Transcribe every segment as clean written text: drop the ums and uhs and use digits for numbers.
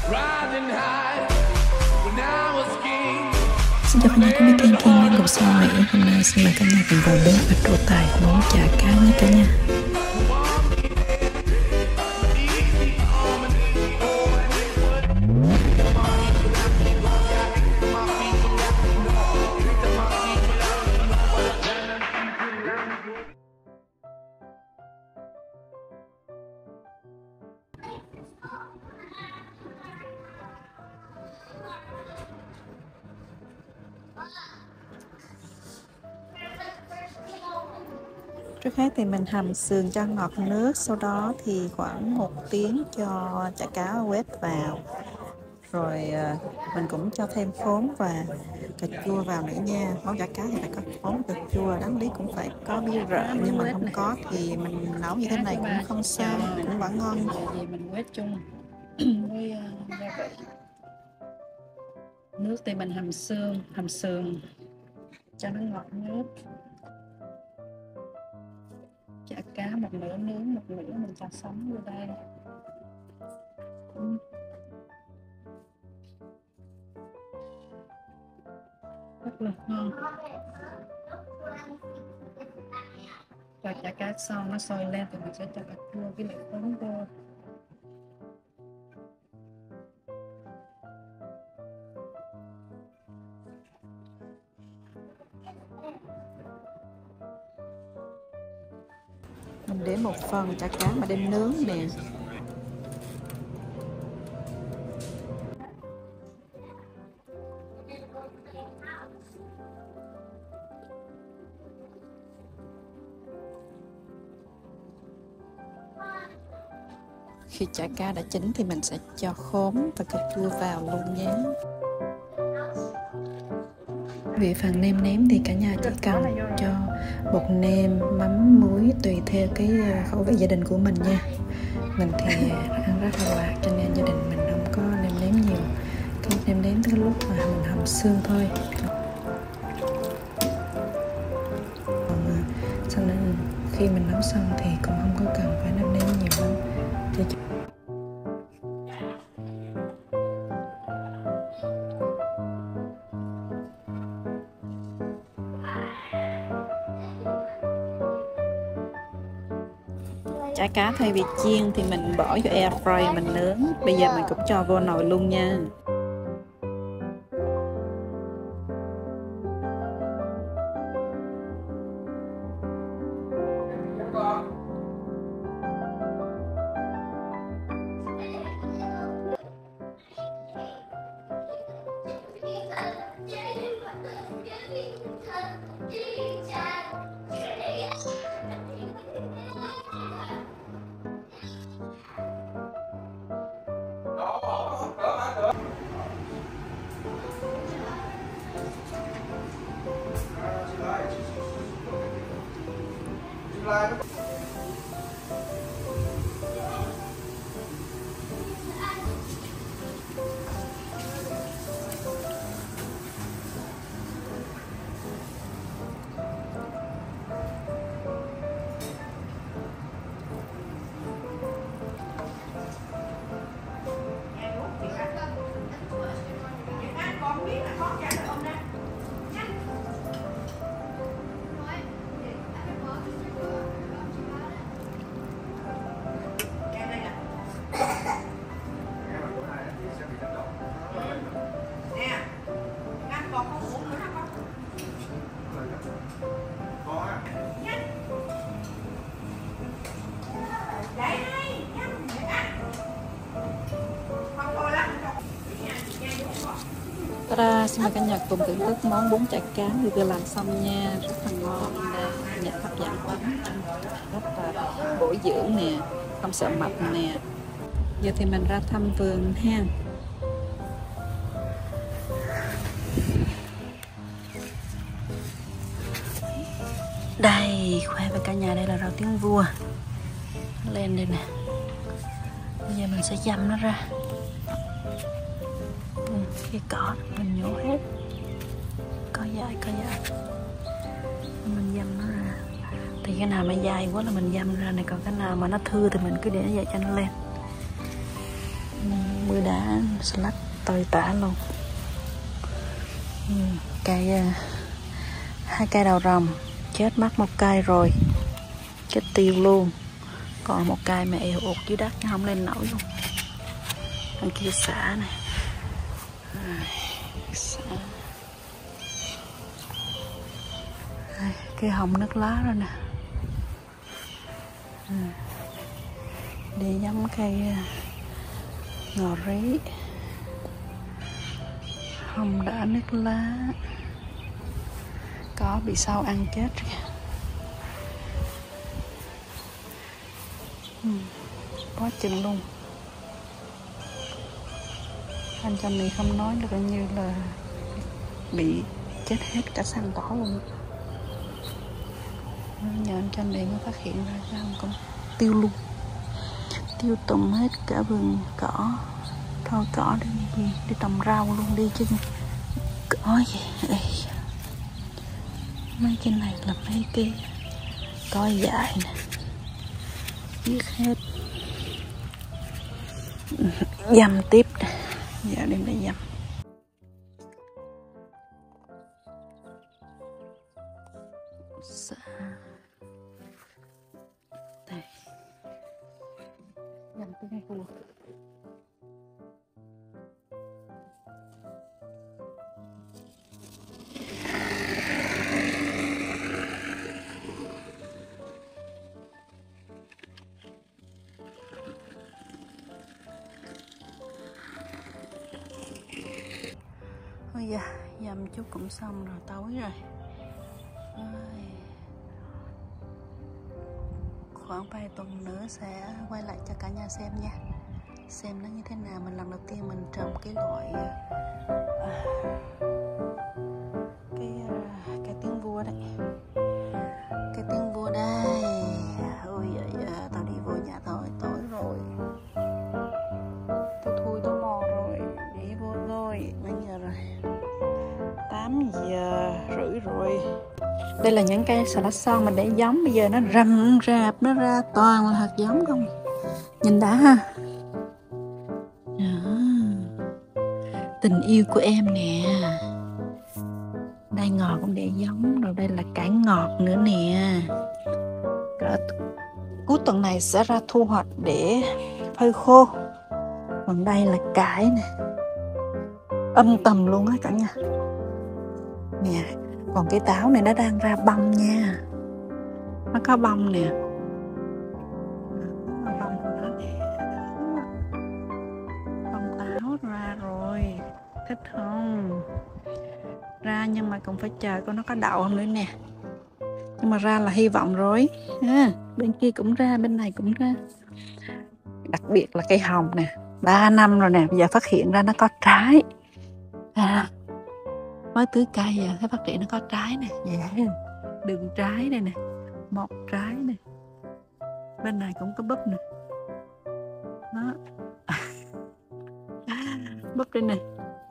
Xin chào cả nhà, tôi Kiên Kiên đến cùng sau Mỹ. Hôm nay xin mời cả nhà cùng vào bếp và trổ tài món chả cá nha cả nhà. Trước hết thì mình hầm sườn cho ngọt nước, sau đó thì khoảng 1 tiếng cho chả cá quét vào. Rồi mình cũng cho thêm khóm và cà chua vào nữa nha. Món chả cá thì phải có khóm cà chua, đáng lý cũng phải có bia rợ nhưng mà không có thì mình nấu như thế này cũng không sao, cũng vẫn ngon. Vì mình quét chung với gia vị. Nước thì mình hầm sườn cho nó ngọt nước. Chả cá một nửa nướng, một nửa mình cho sống vô đây. Rất là ngon. Cho chả cá xong nó sôi lên thì mình sẽ cho cà chua với lại khóm vô. Mình để một phần chả cá mà đem nướng nè. Khi chả cá đã chín thì mình sẽ cho khóm và cà chua vào luôn nhé. Về phần nêm nếm thì cả nhà chỉ cần cho bột nêm, mắm, muối tùy theo cái khẩu vị gia đình của mình nha. Mình thì ăn rất là lạc cho nên gia đình mình không có nêm nếm nhiều. Cái nêm nếm tới lúc mà mình hầm xương thôi. Còn sau đó khi mình nấu xong thì cũng không có cần phải nêm nếm nhiều lắm. Chả cá thay vì chiên thì mình bỏ vô air fry mình nướng. Bây giờ mình cũng cho vô nồi luôn nha. Ta xin mời cả nhà cùng thưởng thức món bún chả cá thì vừa làm xong nha, rất là ngon nè, nhìn hấp dẫn lắm, rất là bổ dưỡng nè, không sợ mập nè. Giờ thì mình ra thăm vườn ha. Đây, khoe với cả nhà, đây là rau tiếng vua. Lên đây nè. Bây giờ mình sẽ dăm nó ra. Cái cỏ mình nhổ hết, có dài mình dăm nó ra. Thì cái nào mà dài quá là mình dăm ra này, còn cái nào mà nó thưa thì mình cứ để nó vậy cho nó lên. Mưa tươi đã salad tơi tả luôn. Cây 2 cây đào rồng chết mất một cây rồi, chết tiêu luôn. Còn một cây mà eo ụt dưới đất không lên nổi luôn. Đằng kia xả này, xả. Cây hồng nước lá rồi nè. Đi giống cây ngò rí, hồng đã nước lá, có bị sâu ăn chết kìa. Quá chừng luôn. Anh Johnny này không nói là coi như là bị chết hết cả săn cỏ luôn. Nhờ anh Johnny này mới phát hiện ra sao cũng tiêu luôn, tiêu tùng hết cả vườn cỏ. Thôi cỏ đi trồng rau luôn đi chứ cỏ gì đây. Mấy cái này là mấy cái cỏ dại nè, giết hết. Dăm tiếp nè, giờ đem để dăm. Đây, dăm cái này luôn. Ôi da, dăm chút cũng xong rồi, tối rồi. Khoảng vài tuần nữa sẽ quay lại cho cả nhà xem nha. Xem nó như thế nào. Mình lần đầu tiên mình trồng cái loại cái tiếng vua đấy. Cái tiếng vua đây. Ôi vậy tao đi vô nhà thôi, tối rồi. Tôi thui tôi mò rồi, đi vô thôi. Mấy giờ rồi? 8 giờ rưỡi rồi. Đây là những cây xà lách son mình để giống. Bây giờ nó rầm rạp, nó ra toàn là hạt giống không. Nhìn đã ha. Đó. Tình yêu của em nè. Đây ngọt cũng để giống. Rồi đây là cải ngọt nữa nè. Cuối tuần này sẽ ra thu hoạch để phơi khô. Còn đây là cải nè, âm tầm luôn á cả nhà nè. Còn cái táo này nó đang ra bông nha, nó có bông nè, bông táo ra rồi, thích không? Ra nhưng mà cũng phải chờ coi nó có đậu không nữa nè. Nhưng mà ra là hy vọng rồi ha. Bên kia cũng ra, bên này cũng ra. Đặc biệt là cây hồng nè, 3 năm rồi nè, bây giờ phát hiện ra nó có trái. Mới tưới cây giờ thấy phát triển nó có trái nè. Đường trái đây nè, một trái nè, bên này cũng có búp nè, đó. Búp đây nè,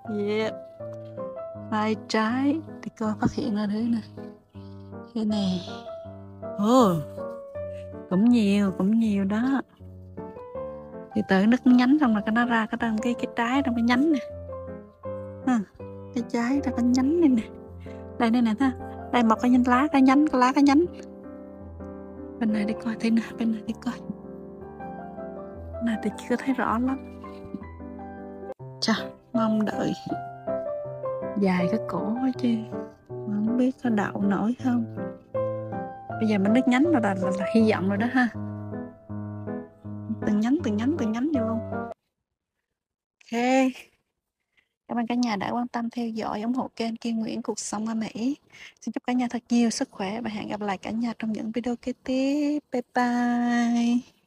hai trái thì coi phát hiện ra nữa nè. Cái này cũng nhiều đó. Thì tự nó nhánh xong rồi nó ra cái trái trong cái nhánh nè. Cái trái ra cái nhánh này nè. Đây nè ha. Đây một cái lá cái nhánh. Bên này đi coi thấy nè, bên này đi coi. Này thì chưa thấy rõ lắm. Chà, mong đợi. Dài cái cổ quá chứ. Không biết có đậu nổi không. Bây giờ mình đứt nhánh rồi là hy vọng rồi đó ha. Từng nhánh vậy luôn. Ok. Cảm ơn cả nhà đã quan tâm theo dõi, ủng hộ kênh Kim Nguyễn Cuộc Sống ở Mỹ. Xin chúc cả nhà thật nhiều sức khỏe và hẹn gặp lại cả nhà trong những video kế tiếp. Bye bye.